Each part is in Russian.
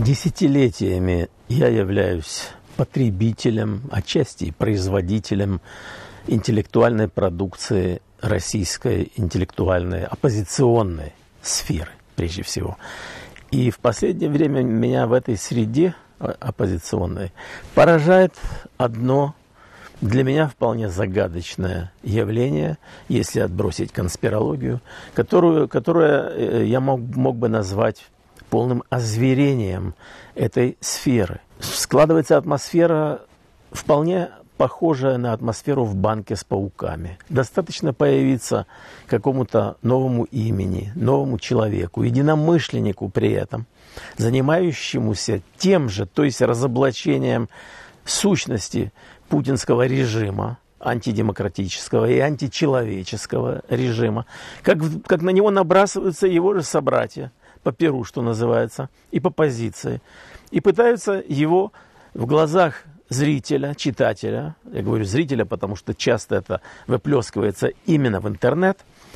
Десятилетиями я являюсь потребителем, отчасти и производителем интеллектуальной продукции российской интеллектуальной оппозиционной сферы, прежде всего. И в последнее время меня в этой среде оппозиционной поражает одно для меня вполне загадочное явление, если отбросить конспирологию, которое я мог бы назвать полным озверением этой сферы. Складывается атмосфера вполне похожая на атмосферу в банке с пауками. Достаточно появиться какому-то новому имени, новому человеку, единомышленнику при этом, занимающемуся тем же, то есть разоблачением сущности путинского режима, антидемократического и античеловеческого режима, как на него набрасываются его же собратья по перу, что называется, и по позиции, и пытаются его в глазах зрителя, читателя, я говорю зрителя, потому что часто это выплескивается именно в интернет,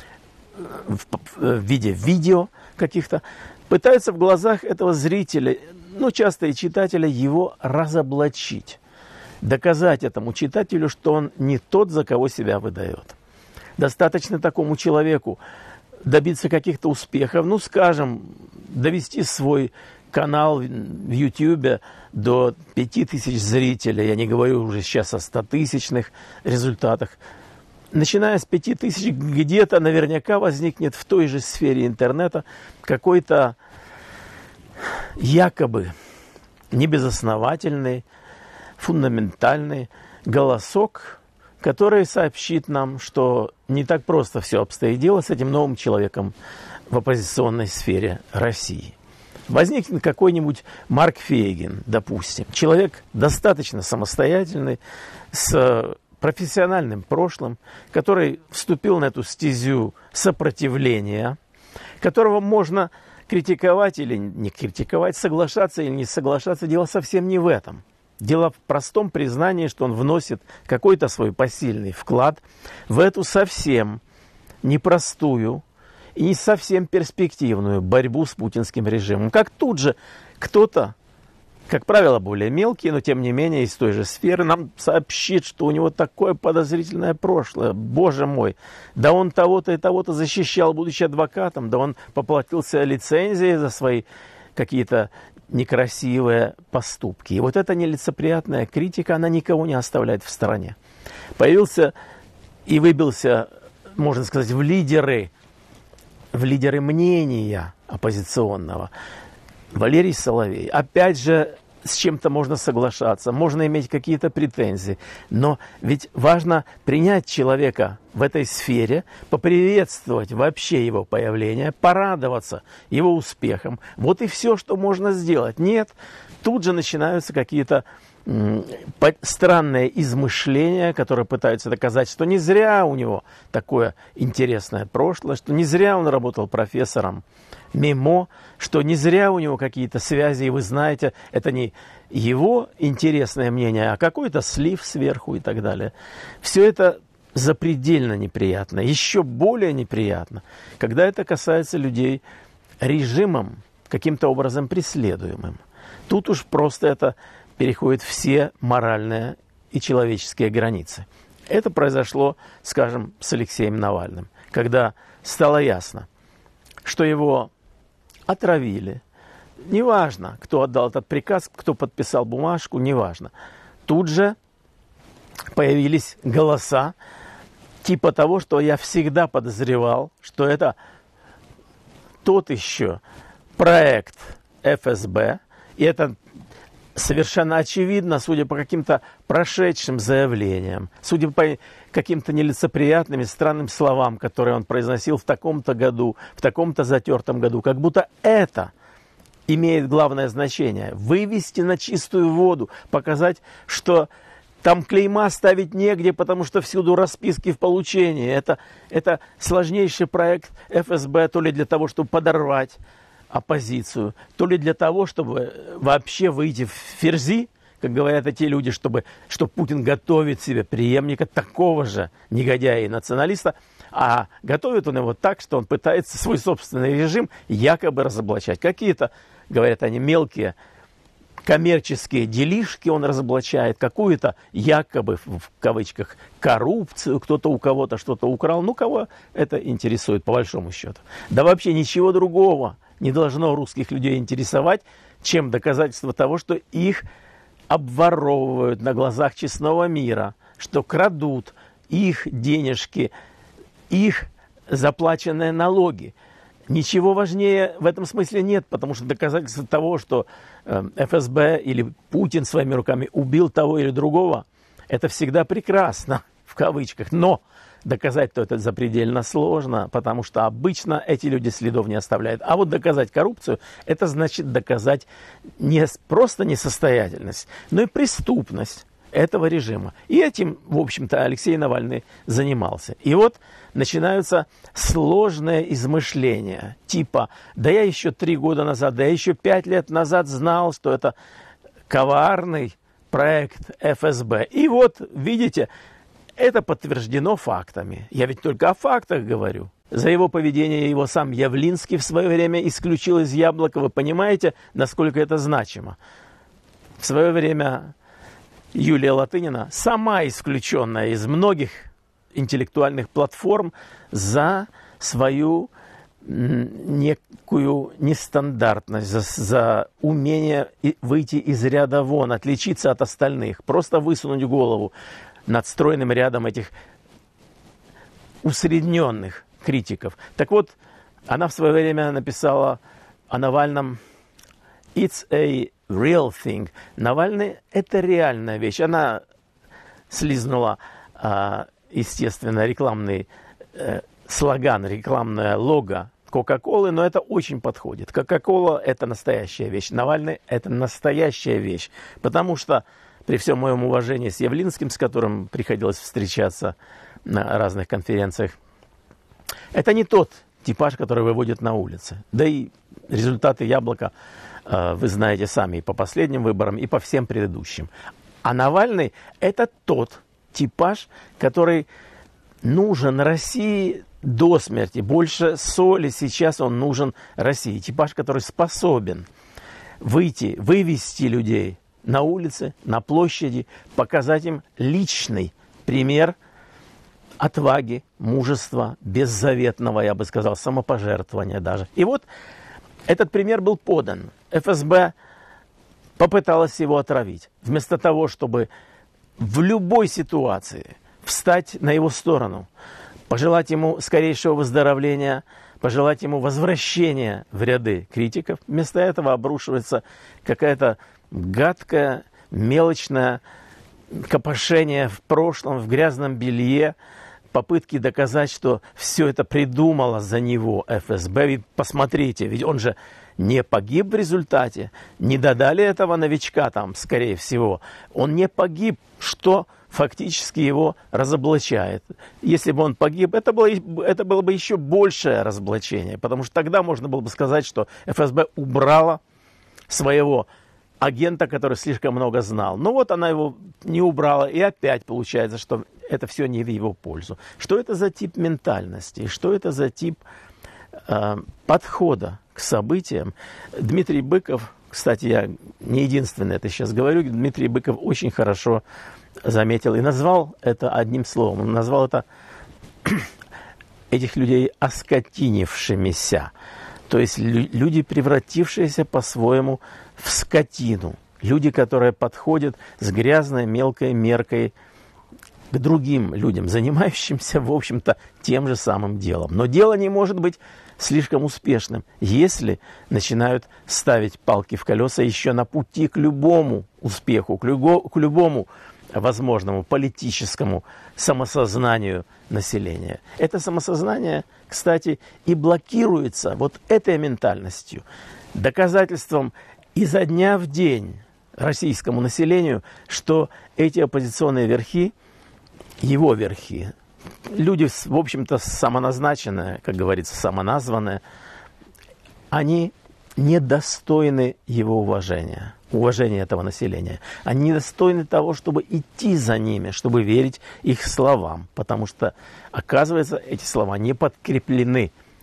в виде видео каких-то, пытаются в глазах этого зрителя, часто и читателя, его разоблачить, доказать этому читателю, что он не тот, за кого себя выдает. Достаточно такому человеку добиться каких-то успехов, скажем, довести свой канал в YouTube до 5000 зрителей, я не говорю уже сейчас о 100-тысячных результатах. Начиная с 5000, где-то наверняка возникнет в той же сфере интернета какой-то якобы небезосновательный, фундаментальный голосок, который сообщит нам, что не так просто все обстоит дело с этим новым человеком в оппозиционной сфере России. Возникнет какой-нибудь Марк Фейгин, допустим, человек достаточно самостоятельный, с профессиональным прошлым, который вступил на эту стезю сопротивления, которого можно критиковать или не критиковать, соглашаться или не соглашаться, дело совсем не в этом. Дело в простом признании, что он вносит какой-то свой посильный вклад в эту совсем непростую и не совсем перспективную борьбу с путинским режимом. Как тут же кто-то, как правило, более мелкий, но тем не менее из той же сферы, нам сообщит, что у него такое подозрительное прошлое. Боже мой, да он того-то и того-то защищал, будучи адвокатом, да он поплатился лицензией за свои какие-то некрасивые поступки. И вот эта нелицеприятная критика, она никого не оставляет в стороне. Появился и выбился, можно сказать, в лидеры мнения оппозиционного Валерий Соловей. Опять же, с чем-то можно соглашаться, можно иметь какие-то претензии, но ведь важно принять человека в этой сфере, поприветствовать вообще его появление, порадоваться его успехам. Вот и все, что можно сделать. Нет, тут же начинаются какие-то странные измышления, которые пытаются доказать, что не зря у него такое интересное прошлое, что не зря он работал профессором МИМО, что не зря у него какие-то связи, и вы знаете, это не его интересное мнение, а какой-то слив сверху и так далее. Все это запредельно неприятно. Еще более неприятно, когда это касается людей режимом каким-то образом преследуемым. Тут уж просто это переходит все моральные и человеческие границы. Это произошло, скажем, с Алексеем Навальным, когда стало ясно, что его отравили. Неважно, кто отдал этот приказ, кто подписал бумажку, неважно. Тут же появились голоса типа того, что я всегда подозревал, что это тот еще проект ФСБ, и это совершенно очевидно, судя по каким-то прошедшим заявлениям, судя по каким-то нелицеприятным и странным словам, которые он произносил в таком-то году, в таком-то затертом году, как будто это имеет главное значение. Вывести на чистую воду, показать, что там клейма ставить негде, потому что всюду расписки в получении. Это сложнейший проект ФСБ, то ли для того, чтобы подорвать оппозицию, то ли для того, чтобы вообще выйти в ферзи, как говорят эти люди, что Путин готовит себе преемника такого же негодяя и националиста, а готовит он его так, что он пытается свой собственный режим якобы разоблачать. Какие-то, говорят они, мелкие коммерческие делишки он разоблачает, какую-то якобы, в кавычках, коррупцию, кто-то у кого-то что-то украл. Ну, кого это интересует, по большому счету? Да вообще ничего другого не должно русских людей интересовать, чем доказательство того, что их обворовывают на глазах честного мира, что крадут их денежки, их заплаченные налоги. Ничего важнее в этом смысле нет, потому что доказательство того, что ФСБ или Путин своими руками убил того или другого, это всегда прекрасно, в кавычках. Но доказать-то это запредельно сложно, потому что обычно эти люди следов не оставляют. А вот доказать коррупцию, это значит доказать не просто несостоятельность, но и преступность этого режима. И этим, в общем-то, Алексей Навальный занимался. И вот начинаются сложные измышления, типа, да я еще 3 года назад, да я еще 5 лет назад знал, что это коварный проект ФСБ. И вот, видите, это подтверждено фактами. Я ведь только о фактах говорю. За его поведение его сам Явлинский в свое время исключил из Яблока. Вы понимаете, насколько это значимо? В свое время Юлия Латынина, сама исключенная из многих интеллектуальных платформ, за свою некую нестандартность, за умение выйти из ряда вон, отличиться от остальных, просто высунуть голову над стройным рядом этих усредненных критиков. Так вот, она в свое время написала о Навальном «It's a real thing». Навальный – это реальная вещь. Она слизнула, естественно, рекламный слоган, рекламное лого Кока-Колы, но это очень подходит. Кока-Кола – это настоящая вещь. Навальный – это настоящая вещь. Потому что при всем моем уважении с Явлинским, с которым приходилось встречаться на разных конференциях, это не тот типаж, который выводит на улицы. Да и результаты Яблока вы знаете сами и по последним выборам, и по всем предыдущим. А Навальный – это тот типаж, который нужен России до смерти. Больше соли сейчас он нужен России. Типаж, который способен вывести людей на улице, на площади, показать им личный пример отваги, мужества, беззаветного, я бы сказал, самопожертвования даже. И вот этот пример был подан. ФСБ попыталась его отравить. Вместо того, чтобы в любой ситуации встать на его сторону, пожелать ему скорейшего выздоровления, пожелать ему возвращения в ряды критиков, вместо этого обрушивается какая-то гадкое, мелочное копошение в прошлом, в грязном белье, попытки доказать, что все это придумала за него ФСБ. Ведь посмотрите, ведь он же не погиб в результате, не додали этого новичка там, скорее всего. Он не погиб, что фактически его разоблачает. Если бы он погиб, это было бы еще большее разоблачение, потому что тогда можно было бы сказать, что ФСБ убрала своего агента, который слишком много знал. Но вот она его не убрала, и опять получается, что это все не в его пользу. Что это за тип ментальности? Что это за тип подхода к событиям? Дмитрий Быков, кстати, я не единственный это сейчас говорю, Дмитрий Быков очень хорошо заметил и назвал это одним словом. Он назвал это этих людей оскотинившимися. То есть люди, превратившиеся по-своему в скотину. Люди, которые подходят с грязной мелкой меркой к другим людям, занимающимся, в общем-то, тем же самым делом. Но дело не может быть слишком успешным, если начинают ставить палки в колеса еще на пути к любому успеху, к любому возможному политическому самосознанию населения. Это самосознание, кстати, и блокируется вот этой ментальностью, доказательством изо дня в день российскому населению, что эти оппозиционные верхи, его верхи, люди, в общем-то, самоназначенные, как говорится, самоназванные, они недостойны его уважения этого населения. Они недостойны того, чтобы идти за ними, чтобы верить их словам, потому что, оказывается, эти слова не подкреплены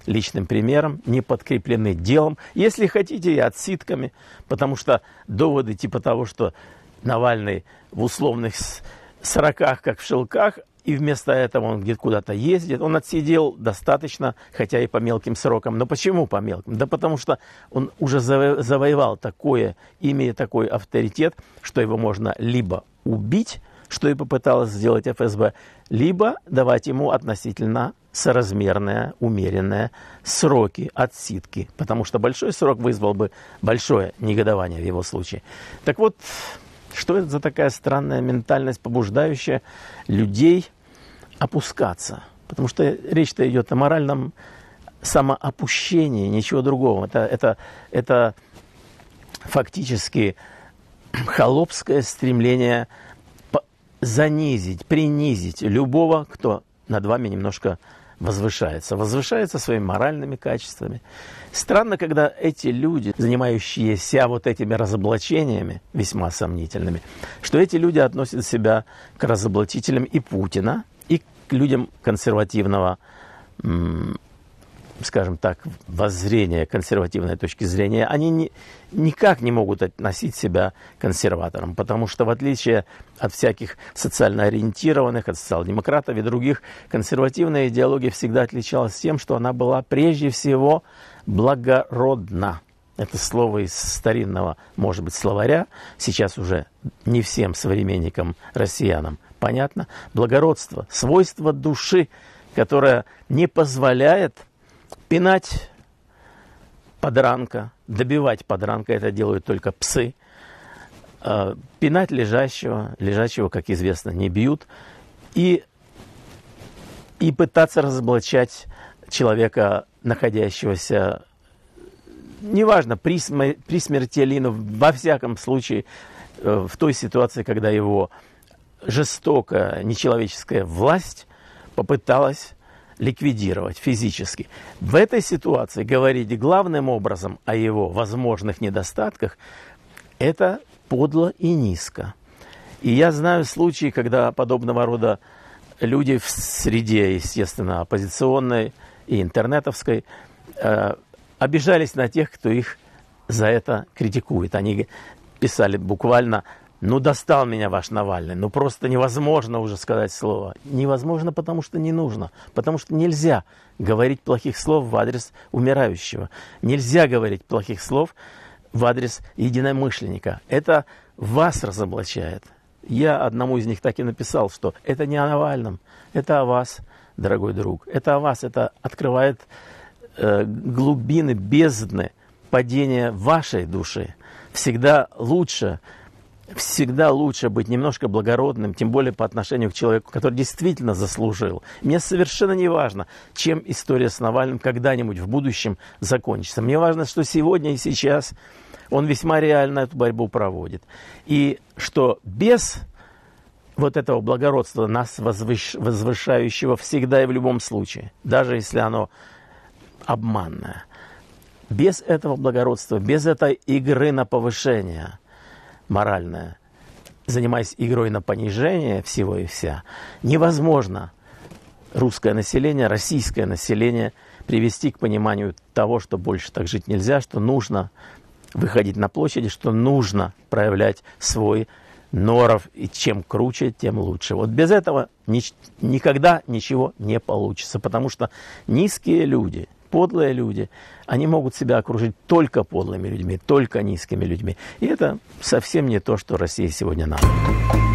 личным примером, не подкреплены делом, если хотите, и отсидками, потому что доводы типа того, что Навальный в условных 40-х, как в шелках, и вместо этого он где-то куда-то ездит, он отсидел достаточно, хотя и по мелким срокам. Но почему по мелким? Да потому что он уже завоевал такое имя и такой авторитет, что его можно либо убить, что и попыталась сделать ФСБ, либо давать ему относительно соразмерные, умеренные сроки отсидки, потому что большой срок вызвал бы большое негодование в его случае. Так вот, что это за такая странная ментальность, побуждающая людей опускаться? Потому что речь-то идет о моральном самоопущении, ничего другого. Это фактически холопское стремление занизить, принизить любого, кто над вами немножко возвышается своими моральными качествами. Странно, когда эти люди, занимающиеся вот этими разоблачениями, весьма сомнительными, что эти люди относят себя к разоблачителям и Путина, и к людям консервативного, скажем так, воззрения, консервативной точки зрения, они никак не могут относить себя к консерваторам, потому что в отличие от всяких социально ориентированных, от социал-демократов и других, консервативная идеология всегда отличалась тем, что она была прежде всего благородна. Это слово из старинного, может быть, словаря, сейчас уже не всем современникам, россиянам понятно. Благородство, свойство души, которое не позволяет пинать подранка, добивать подранка, это делают только псы. Пинать лежачего, как известно, не бьют. И пытаться разоблачать человека, находящегося, неважно, при смерти или во всяком случае, в той ситуации, когда его жестокая, нечеловеческая власть попыталась ликвидировать физически. В этой ситуации говорить главным образом о его возможных недостатках – это подло и низко. И я знаю случаи, когда подобного рода люди в среде, естественно, оппозиционной и интернетовской обижались на тех, кто их за это критикует. Они писали буквально: «Ну, достал меня ваш Навальный, ну просто невозможно уже сказать слово». Невозможно, потому что не нужно, потому что нельзя говорить плохих слов в адрес умирающего. Нельзя говорить плохих слов в адрес единомышленника. Это вас разоблачает. Я одному из них так и написал, что это не о Навальном, это о вас, дорогой друг. Это о вас, это открывает глубины, бездны падения вашей души. Всегда лучше быть немножко благородным, тем более по отношению к человеку, который действительно заслужил. Мне совершенно не важно, чем история с Навальным когда-нибудь в будущем закончится. Мне важно, что сегодня и сейчас он весьма реально эту борьбу проводит. И что без вот этого благородства, нас возвышающего всегда и в любом случае, даже если оно обманное, без этого благородства, без этой игры на повышение моральное, занимаясь игрой на понижение всего и вся, невозможно русское население, российское население привести к пониманию того, что больше так жить нельзя, что нужно выходить на площади, что нужно проявлять свой норов, и чем круче, тем лучше. Вот без этого никогда ничего не получится, потому что низкие люди, подлые люди, они могут себя окружить только подлыми людьми, только низкими людьми. И это совсем не то, что России сегодня надо.